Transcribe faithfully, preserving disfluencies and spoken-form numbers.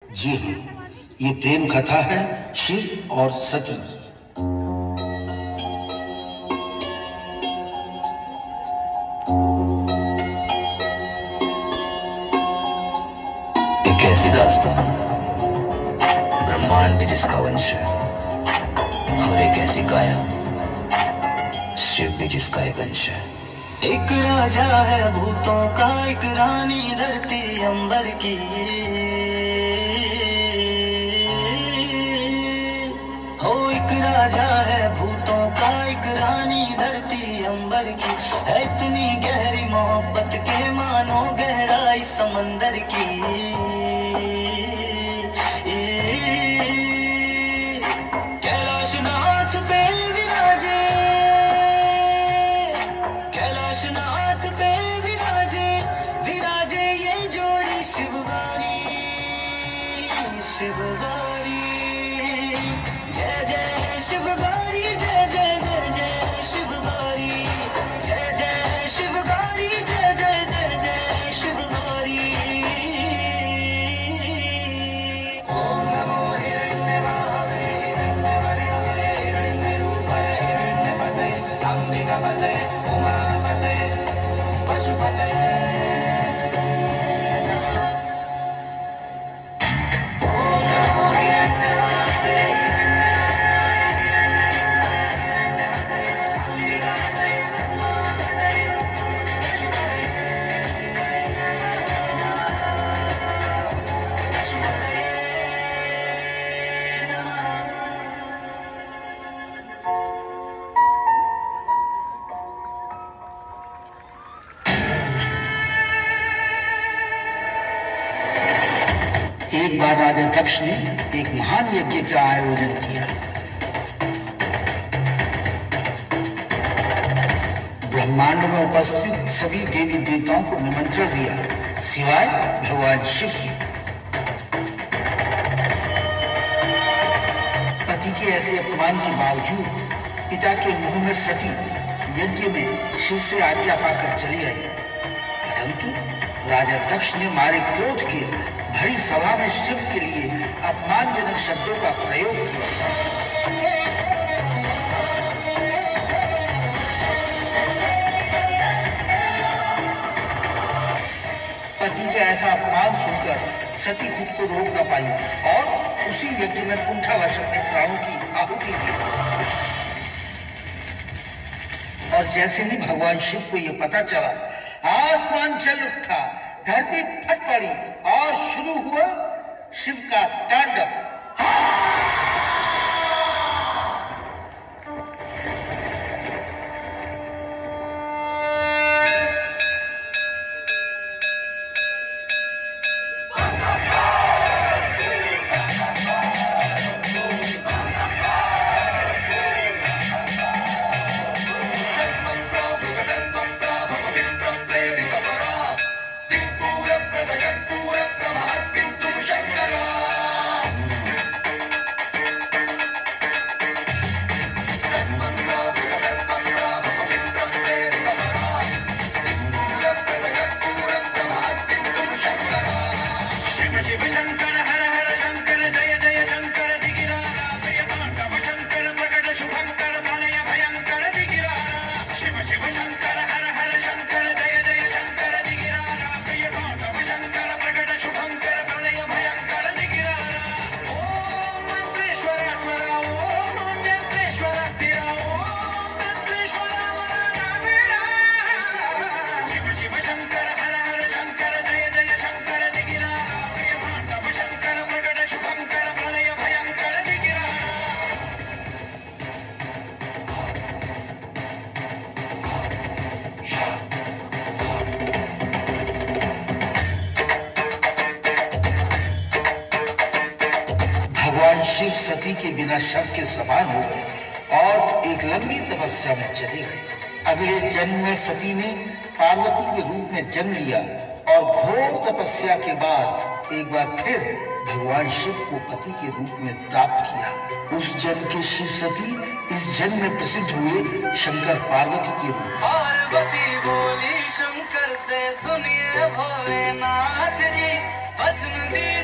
जी हाँ, ये प्रेम कथा है शिव और सती की। एक ऐसी दास्तान, ब्रह्मांड भी जिसका वंश है, और एक ऐसी काया, शिव भी जिसका एक अंश है। एक राजा है भूतों का, एक रानी धरती अंबर की। हो एक राजा है भूतों का, एक रानी धरती अंबर की। है इतनी गहरी मोहब्बत के मानो गहराई समंदर की। कैलाशनाथ पे विराजे, कैलाशनाथ पे विराजे, विराजे ये जोड़ी शिवगारी, शिवगारी। जय जय शिवगारी, जय जय जय जय शिवगारी, जय जय शिवगारी, जय जय जय जय शिवगारी। ओम नमो हिरण्यवाहवे, हिरण्यवर्णाय, हिरण्यरूपाय, हिरण्यपतये, अंबिकापतये, उमापतये, पशुपतये। एक बार राजा दक्ष ने एक महान यज्ञ का आयोजन किया। ब्रह्मांड में उपस्थित सभी देवी देवताओं को निमंत्रण दिया सिवाय भगवान शिव के। पति के ऐसे अपमान के बावजूद पिता के मुंह में सती यज्ञ में शिव से आज्ञा पाकर चली आई, परंतु राजा दक्ष ने मारे क्रोध के भरी सभा में शिव के लिए अपमानजनक शब्दों का प्रयोग किया। पति का ऐसा अपमान सुनकर सती खुद को रोक न पाई और उसी यज्ञ में कुंठावश अपने प्राणों की आहुति दी। और जैसे ही भगवान शिव को यह पता चला, आसमान चल उठा, धरती फट पड़ी और शुरू हुआ शिव का तांडव। भगवान शिव सती के बिना शव के समान हो गए और एक लंबी तपस्या में चले गए। अगले जन्म में सती ने पार्वती के रूप में जन्म लिया और घोर तपस्या के बाद एक बार फिर भगवान शिव को पति के रूप में प्राप्त किया। उस जन्म के शिव सती इस जन्म में प्रसिद्ध हुए शंकर पार्वती के रूप। पार्वती बोली शंकर से, सुनिए भोलेनाथ जी, वचन दिए